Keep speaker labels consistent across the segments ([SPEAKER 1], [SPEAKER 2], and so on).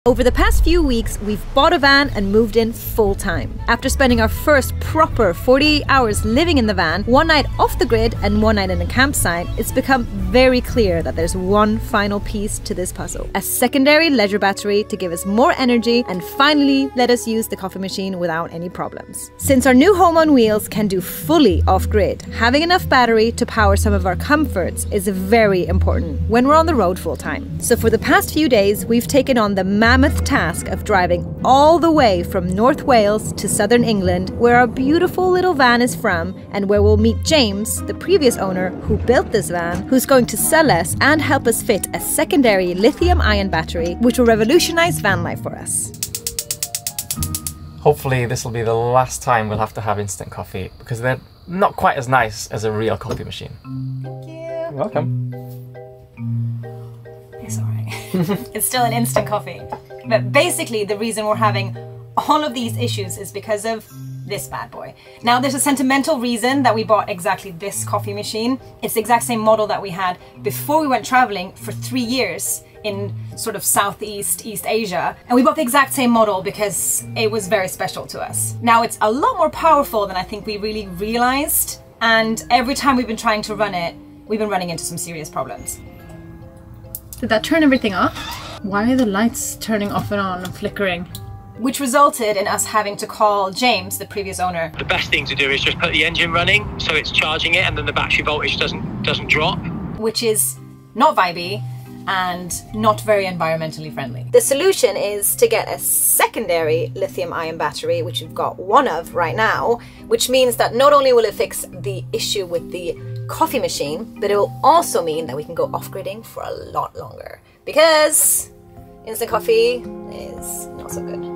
[SPEAKER 1] Over the past few weeks, we've bought a van and moved in full-time. After spending our first proper 48 hours living in the van, one night off the grid and one night in a campsite, it's become very clear that there's one final piece to this puzzle. A secondary leisure battery to give us more energy and finally let us use the coffee machine without any problems. Since our new home on wheels can do fully off-grid, having enough battery to power some of our comforts is very important when we're on the road full-time. So for the past few days, we've taken on the mammoth task of driving all the way from North Wales to southern England, where our beautiful little van is from, and where we'll meet James, the previous owner who built this van, who's going to sell us and help us fit a secondary lithium-ion battery, which will revolutionize van life for us.
[SPEAKER 2] Hopefully this will be the last time we'll have to have instant coffee, because they're not quite as nice as a real coffee machine.
[SPEAKER 1] Thank you.
[SPEAKER 2] You're welcome.
[SPEAKER 1] It's alright. It's still an instant coffee. But basically the reason we're having all of these issues is because of this bad boy. Now there's a sentimental reason that we bought exactly this coffee machine. It's the exact same model that we had before we went traveling for 3 years in sort of Southeast East Asia. And we bought the exact same model because it was very special to us. Now it's a lot more powerful than I think we really realized. And every time we've been trying to run it, we've been running into some serious problems.
[SPEAKER 3] Did that turn everything off? Why are the lights turning off and on and flickering?
[SPEAKER 1] Which resulted in us having to call James, the previous owner.
[SPEAKER 4] The best thing to do is just put the engine running so it's charging it and then the battery voltage doesn't drop.
[SPEAKER 1] Which is not vibey and not very environmentally friendly. The solution is to get a secondary lithium-ion battery, which we've got one of right now, which means that not only will it fix the issue with the coffee machine, but it will also mean that we can go off-gridding for a lot longer. Because instant coffee is not so good.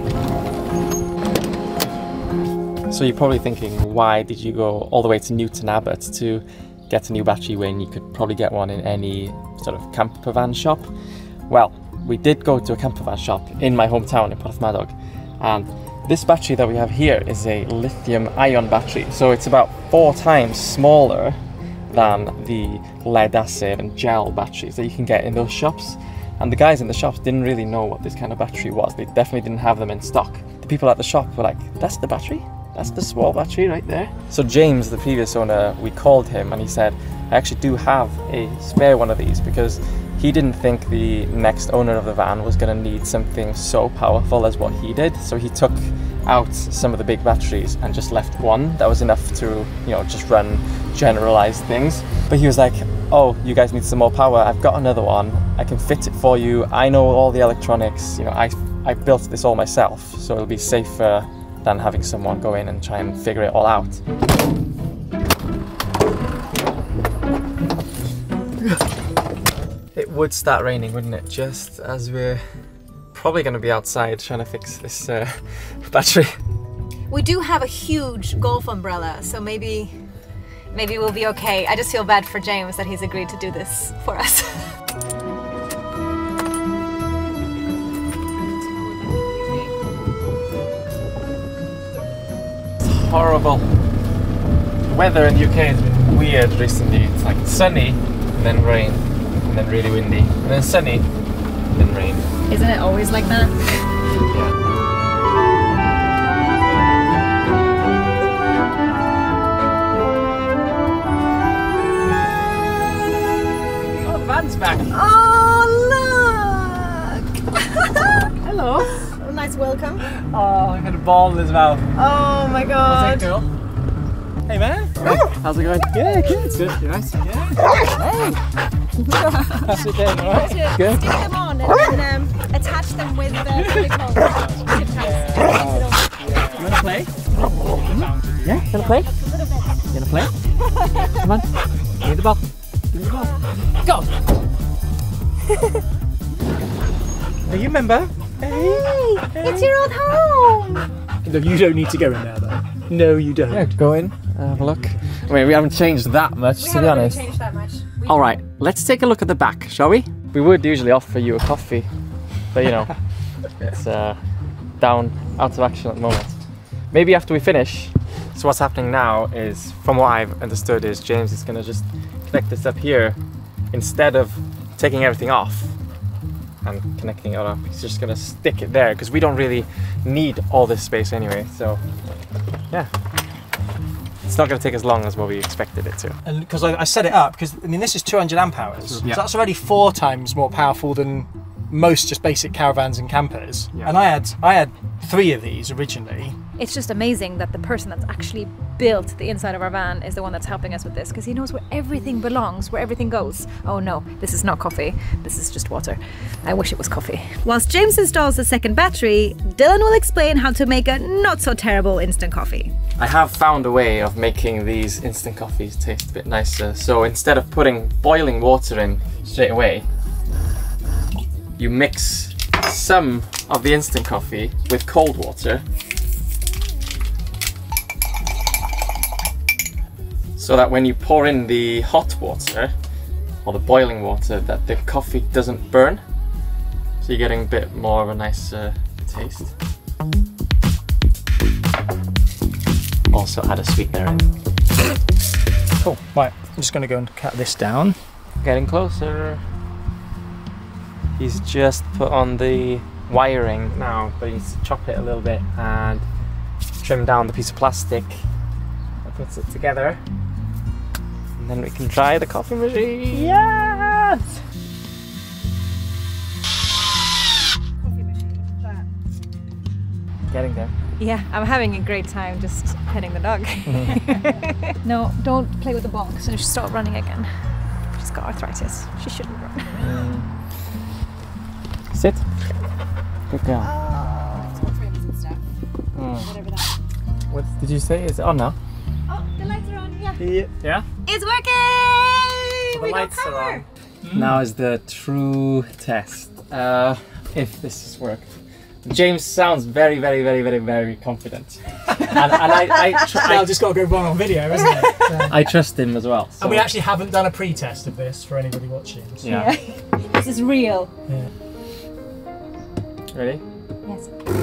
[SPEAKER 2] So you're probably thinking, why did you go all the way to Newton Abbot to get a new battery when you could probably get one in any sort of campervan shop? Well, we did go to a campervan shop in my hometown in Porthmadog, and this battery that we have here is a lithium-ion battery, so it's about 4 times smaller than the lead acid and gel batteries that you can get in those shops. And the guys in the shops didn't really know what this kind of battery was. They definitely didn't have them in stock. The people at the shop were like, that's the battery? That's the small battery right there? So James, the previous owner, we called him and he said, I actually do have a spare one of these, because he didn't think the next owner of the van was going to need something so powerful as what he did. So he took out some of the big batteries and just left one that was enough to, you know, just run generalized things. But he was like, oh, you guys need some more power. I've got another one. I can fit it for you. I know all the electronics. You know, I built this all myself, so it'll be safer than having someone go in and try and figure it all out. It would start raining, wouldn't it? Just as we're probably going to be outside trying to fix this battery.
[SPEAKER 1] We do have a huge golf umbrella, so maybe we'll be okay. I just feel bad for James that he's agreed to do this for us.
[SPEAKER 2] It's horrible. The weather in the UK has been weird recently. It's like sunny, and then rain, and then really windy, and then sunny, and then rain.
[SPEAKER 3] Isn't it always like that?
[SPEAKER 2] Yeah. Oh, the van's back.
[SPEAKER 1] Oh, look!
[SPEAKER 2] Hello.
[SPEAKER 1] A nice welcome.
[SPEAKER 2] Oh, I got a ball in his mouth.
[SPEAKER 1] Oh my god.
[SPEAKER 2] What's that, girl? Hey, man. Oh. How's it going? Yeah, good. It's good. You're nice. Yeah. Hey. How's it going? All right? Good.
[SPEAKER 1] Stick them on and then attach them with the
[SPEAKER 2] You wanna play? Mm-hmm. Yeah, you wanna play? You wanna play? Come on. Give me the ball. Give me the ball. Go! Do you remember?
[SPEAKER 1] Hey, it's your old home!
[SPEAKER 5] No, you don't need to go in there though. No, you don't.
[SPEAKER 2] Yeah, go in, have a look. I mean, we haven't changed that much, to be honest.
[SPEAKER 1] We haven't changed that much.
[SPEAKER 2] Alright, let's take a look at the back, shall we? We would usually offer you a coffee, but you know, it's down, out of action at the moment. Maybe after we finish. So what's happening now is, from what I've understood, is James is going to just connect this up here instead of taking everything off. and connecting it up. He's just gonna stick it there because we don't really need all this space anyway. So yeah, it's not gonna take as long as what we expected it to.
[SPEAKER 5] And because I set it up, because I mean this is 200 amp hours,
[SPEAKER 2] Yeah.
[SPEAKER 5] so that's already 4 times more powerful than most just basic caravans and campers.
[SPEAKER 2] Yeah.
[SPEAKER 5] And I had 3 of these originally.
[SPEAKER 1] It's just amazing that the person that's actually built the inside of our van is the one that's helping us with this, because he knows where everything belongs, where everything goes. Oh no, this is not coffee, this is just water. I wish it was coffee. Whilst James installs the second battery, Dylan will explain how to make a not so terrible instant coffee.
[SPEAKER 2] I have found a way of making these instant coffees taste a bit nicer. So instead of putting boiling water in straight away, you mix some of the instant coffee with cold water, so that when you pour in the hot water or the boiling water, that the coffee doesn't burn. So you're getting a bit more of a nice taste. Also add a sweetener in.
[SPEAKER 5] Cool. Right, I'm just going to go and cut this down.
[SPEAKER 2] Getting closer. He's just put on the wiring now, but he's chopped it a little bit and trimmed down the piece of plastic that puts it together. And then we can try the coffee machine. Yes!
[SPEAKER 1] Coffee machine,
[SPEAKER 2] Getting there.
[SPEAKER 1] yeah, I'm having a great time just petting the dog. No, don't play with the ball, because she'll start running again. She's got arthritis. She shouldn't run.
[SPEAKER 2] Sit. Good girl.
[SPEAKER 1] Whatever that.
[SPEAKER 2] What did you say? Is it on now?
[SPEAKER 1] Oh, the lights are on, yeah.
[SPEAKER 2] Yeah?
[SPEAKER 1] It's working!
[SPEAKER 2] So the
[SPEAKER 1] We got
[SPEAKER 2] lights are
[SPEAKER 1] power.
[SPEAKER 2] on. Now is the true test. If this has worked. James sounds very, very, very, very, very confident. and
[SPEAKER 5] I've just got to go wrong on video, isn't it? So.
[SPEAKER 2] I trust him as well. So.
[SPEAKER 5] And we actually haven't done a pre-test of this for anybody watching. So.
[SPEAKER 2] Yeah.
[SPEAKER 1] This is real.
[SPEAKER 5] Yeah.
[SPEAKER 2] Ready?
[SPEAKER 1] Yes.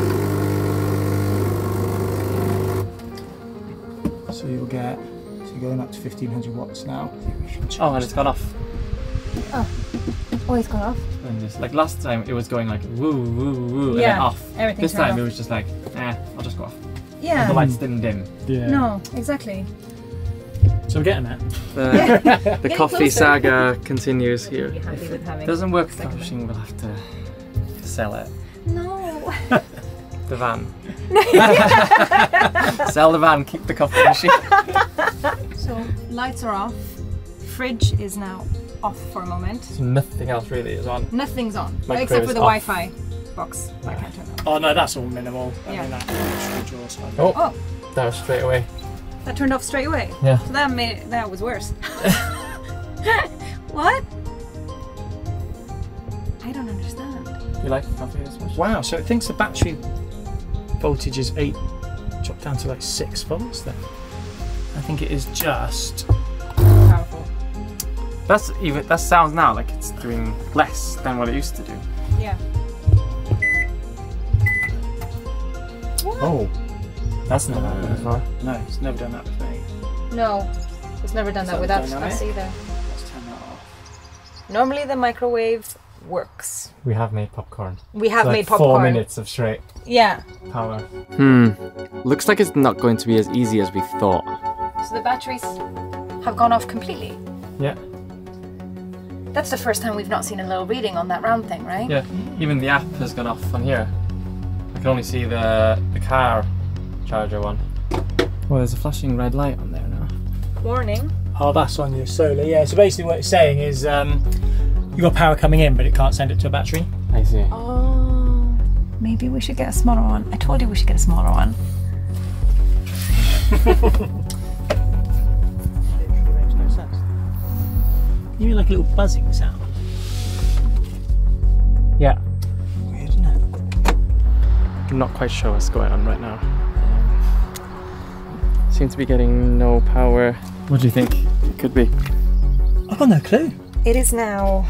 [SPEAKER 5] So you'll get, so you're going up to 1500 watts now.
[SPEAKER 2] Oh, and it's gone off.
[SPEAKER 1] Oh, it's gone off.
[SPEAKER 2] And just, like last time, it was going like woo, woo, woo, and
[SPEAKER 1] Yeah,
[SPEAKER 2] then off.
[SPEAKER 1] everything
[SPEAKER 2] This
[SPEAKER 1] turned
[SPEAKER 2] time
[SPEAKER 1] off.
[SPEAKER 2] it was just like, I'll just go off.
[SPEAKER 1] Yeah.
[SPEAKER 2] And the lights didn't dim.
[SPEAKER 5] Yeah.
[SPEAKER 1] No, exactly.
[SPEAKER 5] So we're getting there.
[SPEAKER 2] The
[SPEAKER 1] Getting
[SPEAKER 2] coffee
[SPEAKER 1] closer.
[SPEAKER 2] saga continues here.
[SPEAKER 1] Be happy with having.
[SPEAKER 2] Doesn't work, the
[SPEAKER 1] second
[SPEAKER 2] coffee machine, we'll have to sell it.
[SPEAKER 1] No.
[SPEAKER 2] The van. Sell the van, keep the coffee machine.
[SPEAKER 1] So lights are off. Fridge is now off for a moment.
[SPEAKER 2] So nothing else really is on.
[SPEAKER 1] Nothing's on
[SPEAKER 2] Microwave
[SPEAKER 1] except for
[SPEAKER 2] is
[SPEAKER 1] the
[SPEAKER 2] off.
[SPEAKER 1] Wi-Fi box. I can't turn on.
[SPEAKER 5] Oh no, that's all minimal. I
[SPEAKER 1] Yeah.
[SPEAKER 5] mean, that draw side.
[SPEAKER 2] Oh, that was straight away.
[SPEAKER 1] That turned off straight away.
[SPEAKER 2] Yeah.
[SPEAKER 1] So that was worse. What? I don't understand.
[SPEAKER 2] You like coffee this much?
[SPEAKER 5] Wow, so it thinks the battery voltage is 8, dropped down to like 6 volts then. I think it is just...
[SPEAKER 1] Powerful.
[SPEAKER 2] That sounds now like it's doing less than what it used to do.
[SPEAKER 1] Yeah.
[SPEAKER 5] Oh,
[SPEAKER 2] That's never happened before.
[SPEAKER 5] no, it's never done that with me.
[SPEAKER 1] No, it's never done that
[SPEAKER 5] that
[SPEAKER 1] without
[SPEAKER 5] dynamic?
[SPEAKER 1] us either.
[SPEAKER 5] Let's turn that off.
[SPEAKER 1] Normally the microwave works.
[SPEAKER 2] We have made popcorn.
[SPEAKER 1] We have
[SPEAKER 2] Like
[SPEAKER 1] made popcorn.
[SPEAKER 2] 4 minutes of straight
[SPEAKER 1] Yeah.
[SPEAKER 2] power. Looks like it's not going to be as easy as we thought.
[SPEAKER 1] So the batteries have gone off completely.
[SPEAKER 2] Yeah.
[SPEAKER 1] That's the first time we've not seen a low reading on that round thing, right?
[SPEAKER 2] Yeah. Even the app has gone off on here. I can only see the car charger one. Oh, there's a flashing red light on there now.
[SPEAKER 1] Warning.
[SPEAKER 5] Oh, that's on your solar. Yeah, so basically what it's saying is you've got power coming in, but it can't send it to a battery.
[SPEAKER 2] I see.
[SPEAKER 1] Oh. Maybe we should get a smaller one. I told you we should get a smaller one.
[SPEAKER 5] Makes no sense. You hear like a little buzzing sound.
[SPEAKER 2] Yeah.
[SPEAKER 5] Weird, isn't it?
[SPEAKER 2] I'm not quite sure what's going on right now. Seem to be getting no power. What do you think it could be?
[SPEAKER 5] I've got no clue.
[SPEAKER 1] It is now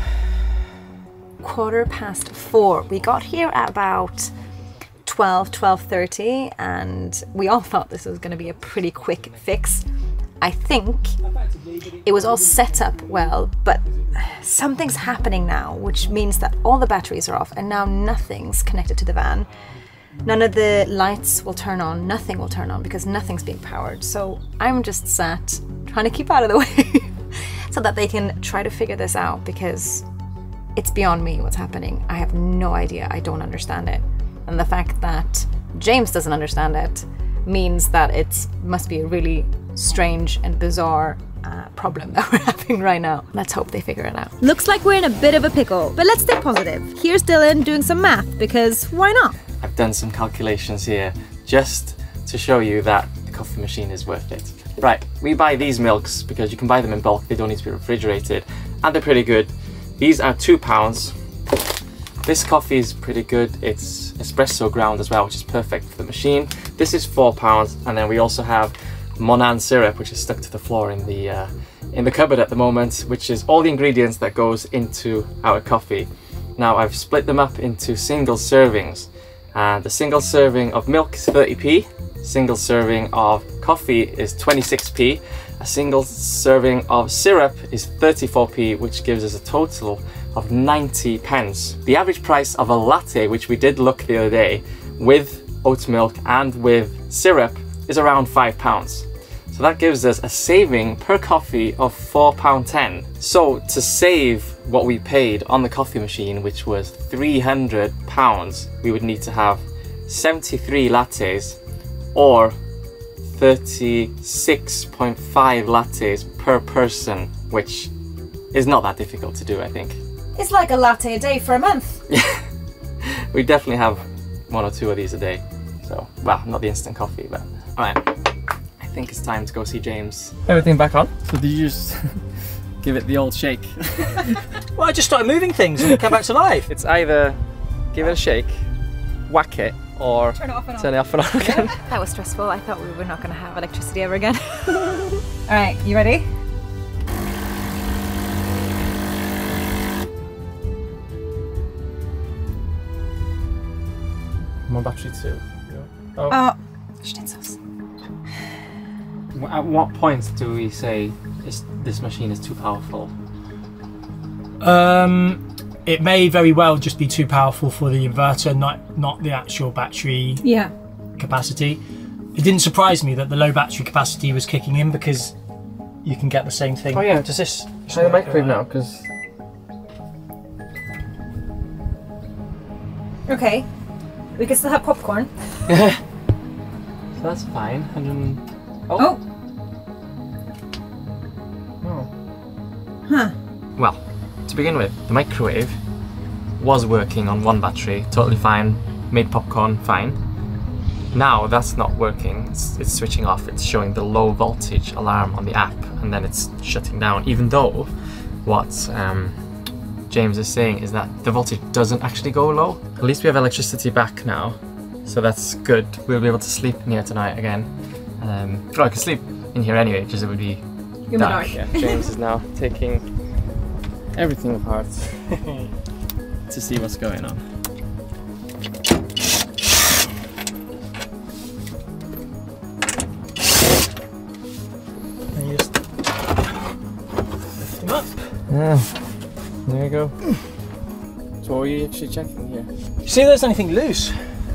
[SPEAKER 1] 4:15. We got here at about 12:30, and we all thought this was going to be a pretty quick fix. I think it was all set up well, but something's happening now, which means that all the batteries are off and now nothing's connected to the van. None of the lights will turn on, nothing will turn on because nothing's being powered. So I'm just sat trying to keep out of the way so that they can try to figure this out, because it's beyond me what's happening. I have no idea, I don't understand it. And the fact that James doesn't understand it means that it must be a really strange and bizarre problem that we're having right now. Let's hope they figure it out. Looks like we're in a bit of a pickle, but let's stay positive. Here's Dylan doing some math, because why not?
[SPEAKER 2] I've done some calculations here just to show you that the coffee machine is worth it. Right, we buy these milks because you can buy them in bulk, they don't need to be refrigerated, and they're pretty good. These are £2. This coffee is pretty good, it's espresso ground as well, which is perfect for the machine. This is £4, and then we also have Monan syrup, which is stuck to the floor in the cupboard at the moment, which is all the ingredients that goes into our coffee. Now I've split them up into single servings, and the single serving of milk is 30p, single serving of coffee is 26p, a single serving of syrup is 34p, which gives us a total of 90 pence. The average price of a latte, which we did look the other day, with oat milk and with syrup, is around £5. So that gives us a saving per coffee of £4.10. So to save what we paid on the coffee machine, which was £300, we would need to have 73 lattes or 36.5 lattes per person, which is not that difficult to do, I think.
[SPEAKER 1] It's like a latte a day for a month.
[SPEAKER 2] We definitely have 1 or 2 of these a day. So, well, not the instant coffee, but alright. I think it's time to go see James. Everything back on? So did you just give it the old shake?
[SPEAKER 5] Well, I just started moving things and it came back to life.
[SPEAKER 2] It's either give it a shake, whack it, or turn it off and on again.
[SPEAKER 1] That was stressful. I thought we were not going to have electricity ever again. Alright, you ready?
[SPEAKER 2] More battery too. Oh.
[SPEAKER 1] Schnitzels.
[SPEAKER 2] At what point do we say this machine is too powerful?
[SPEAKER 5] It may very well just be too powerful for the inverter, not the actual battery capacity. It didn't surprise me that the low battery capacity was kicking in, because you can get the same thing.
[SPEAKER 2] Oh yeah,
[SPEAKER 5] does this
[SPEAKER 2] try the microwave now? Because
[SPEAKER 1] Okay, we can still have popcorn.
[SPEAKER 2] so that's fine. Oh.
[SPEAKER 1] Huh.
[SPEAKER 2] Well, to begin with, the microwave was working on one battery, totally fine, made popcorn fine. Now that's not working, it's switching off, it's showing the low voltage alarm on the app, and then it's shutting down, even though what James is saying is that the voltage doesn't actually go low. At least we have electricity back now, so that's good. We'll be able to sleep in here tonight again. Well, I could sleep in here anyway, just it would be dark. Yeah. James is now taking everything apart to see what's going on.
[SPEAKER 5] And you just lift them up.
[SPEAKER 2] Yeah, there you go. So what are you actually checking here?
[SPEAKER 5] You see if there's anything loose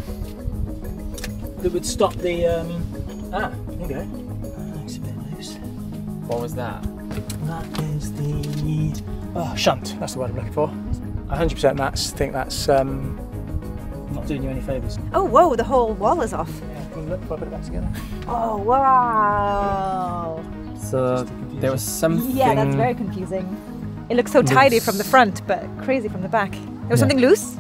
[SPEAKER 5] that would stop the there you go. It's a bit loose.
[SPEAKER 2] What was that?
[SPEAKER 5] That is the shunt. That's the word I'm looking for. 100% think that's not doing you any favours.
[SPEAKER 1] Oh, whoa, the whole wall is off.
[SPEAKER 5] Yeah, can you look if I put it back together?
[SPEAKER 1] Oh, wow.
[SPEAKER 2] So there was something...
[SPEAKER 1] Yeah, that's very confusing. It looks so tidy from the front, but crazy from the back. There was something loose?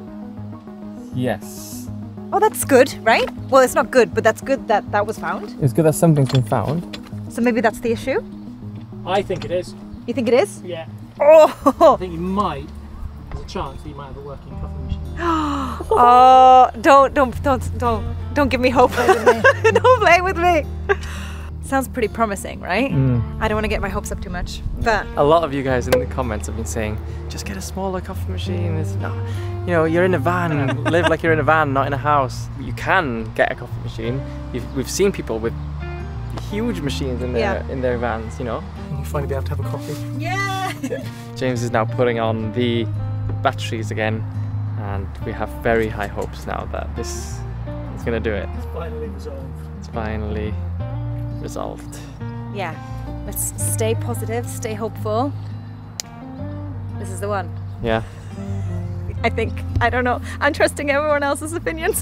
[SPEAKER 2] Yes.
[SPEAKER 1] Oh, that's good, right? Well, it's not good, but that's good that that was found.
[SPEAKER 2] It's good that something's been found.
[SPEAKER 1] So maybe that's the issue?
[SPEAKER 5] I think it is.
[SPEAKER 1] You think it is?
[SPEAKER 5] Yeah.
[SPEAKER 1] Oh!
[SPEAKER 5] I think you might. There's a chance that you might have a working coffee machine.
[SPEAKER 1] Oh, don't give me hope. Don't play with me. Sounds pretty promising, right? I don't want to get my hopes up too much, but
[SPEAKER 2] a lot of you guys in the comments have been saying, just get a smaller coffee machine. It's not, you know, you're in a van, live like you're in a van, not in a house. You can get a coffee machine. We've seen people with huge machines in their vans, you know.
[SPEAKER 5] And you finally be able to have a coffee.
[SPEAKER 1] Yeah!
[SPEAKER 2] James is now putting on the batteries again, and we have very high hopes now that this is going to do it.
[SPEAKER 5] It's finally resolved.
[SPEAKER 2] It's finally resolved.
[SPEAKER 1] Yeah, let's stay positive, stay hopeful. This is the one.
[SPEAKER 2] Yeah.
[SPEAKER 1] I think, I don't know, I'm trusting everyone else's opinions.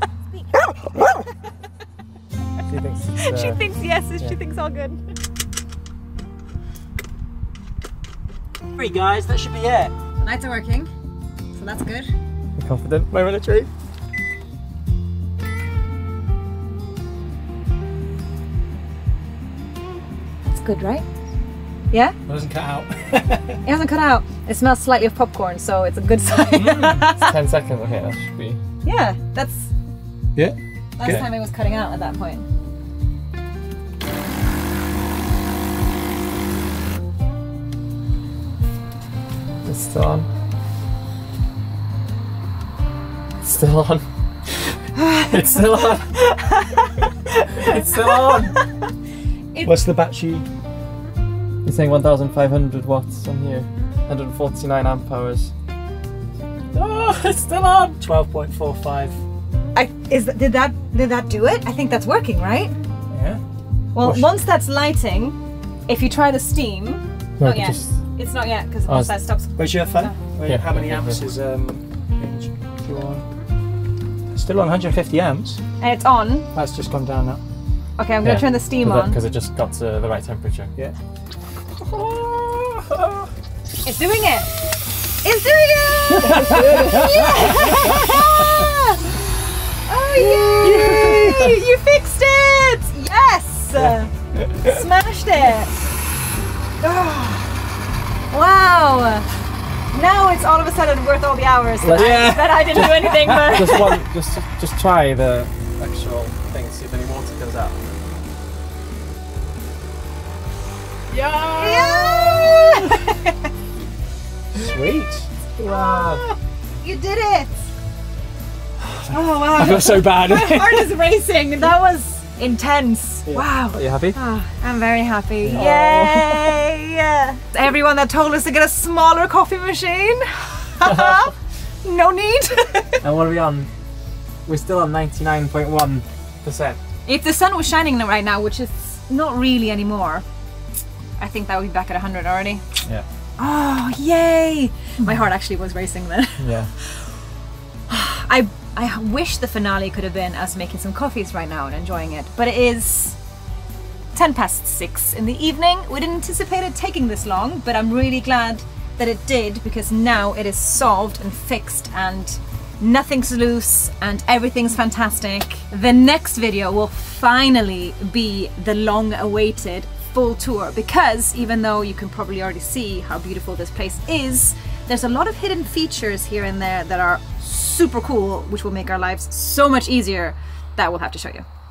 [SPEAKER 2] She thinks
[SPEAKER 1] she thinks yes, she thinks all good.
[SPEAKER 5] Hey guys, that should be it.
[SPEAKER 1] The lights are working, so that's good.
[SPEAKER 2] I'm confident. My military.
[SPEAKER 1] It's good, right? Yeah?
[SPEAKER 5] It doesn't cut out.
[SPEAKER 1] It hasn't cut out. It smells slightly of popcorn, so it's a good sign.
[SPEAKER 2] It's 10 seconds. Okay, that should be.
[SPEAKER 1] Yeah, that's
[SPEAKER 2] Yeah.
[SPEAKER 1] last time it was cutting out at that point.
[SPEAKER 2] It's still on. It's still on. It's still on. It's still on.
[SPEAKER 5] What's the battery?
[SPEAKER 2] It's saying 1,500 watts on here. 149 amp hours. Oh, it's still on.
[SPEAKER 5] 12.45.
[SPEAKER 1] Did that do it? I think that's working, right?
[SPEAKER 5] Yeah.
[SPEAKER 1] Well, once that's lighting, if you try the steam,
[SPEAKER 2] No,
[SPEAKER 1] not yet. It's not yet because once that stops.
[SPEAKER 5] Where's your phone?
[SPEAKER 2] Yeah.
[SPEAKER 5] How many amps is Still on 150 amps.
[SPEAKER 1] And it's on.
[SPEAKER 5] That's just gone down now.
[SPEAKER 1] Okay, I'm going to turn the steam on.
[SPEAKER 2] Because it just got to the right temperature.
[SPEAKER 5] Yeah.
[SPEAKER 1] It's doing it! It's doing it! Yeah! Oh yay! You fixed it! Yes! Smashed it! Oh. Wow! Now it's all of a sudden worth all the hours that I didn't do anything but...
[SPEAKER 2] just try the actual thing, see if any water comes out.
[SPEAKER 1] Yeah!
[SPEAKER 5] Sweet.
[SPEAKER 2] Wow.
[SPEAKER 1] You did it! Oh wow!
[SPEAKER 5] I feel so bad.
[SPEAKER 1] My heart is racing. That was intense.
[SPEAKER 5] Yeah.
[SPEAKER 1] Wow.
[SPEAKER 2] Are you happy?
[SPEAKER 1] Oh, I'm very happy. Yay! Everyone that told us to get a smaller coffee machine. No need.
[SPEAKER 2] And what are we on? We're still on 99.1%.
[SPEAKER 1] If the sun was shining right now, which is not really anymore, I think that would be back at 100 already.
[SPEAKER 2] Yeah.
[SPEAKER 1] Oh, yay! My heart actually was racing then.
[SPEAKER 2] Yeah.
[SPEAKER 1] I wish the finale could have been us making some coffees right now and enjoying it, but it is 6:10 in the evening. We didn't anticipate it taking this long, but I'm really glad that it did, because now it is solved and fixed and nothing's loose and everything's fantastic. The next video will finally be the long-awaited full tour, because even though you can probably already see how beautiful this place is, there's a lot of hidden features here and there that are super cool, which will make our lives so much easier, that we'll have to show you.